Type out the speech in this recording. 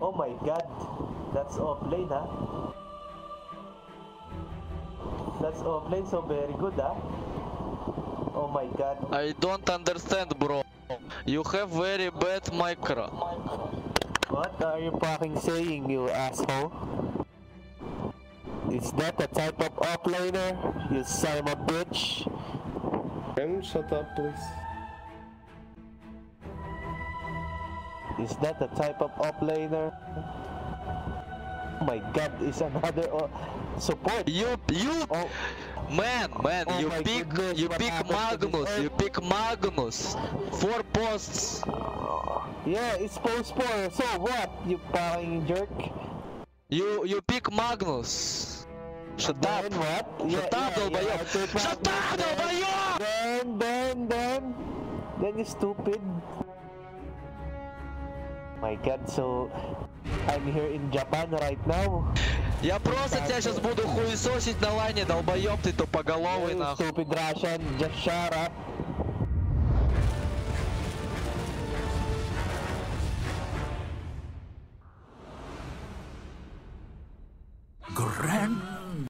Oh my god. That's offlane, huh? That's offlane, so very good, huh? Oh my god. I don't understand, bro. You have very bad micro. What are you fucking saying, you asshole? Is that the type of offlaner, you son of a bitch? Can you shut up, please? Is that the type of offlaner? Oh my god, is another support. Oh. Man, Oh you my goodness, you what pick happened to Magnus, this you pick Magnus. 4 posts. Yeah, it's post 4, so what, you fucking jerk? You pick Magnus. Shut up. Then what? Shut up, долбоёб. Shut up, долбоёб! Then you stupid. My god, so I'm here in Japan right now. Я просто тебя сейчас буду хуесосить на лайне, долбоёб ты тупоголовый, нахуй. Stupid Russian, just shut up.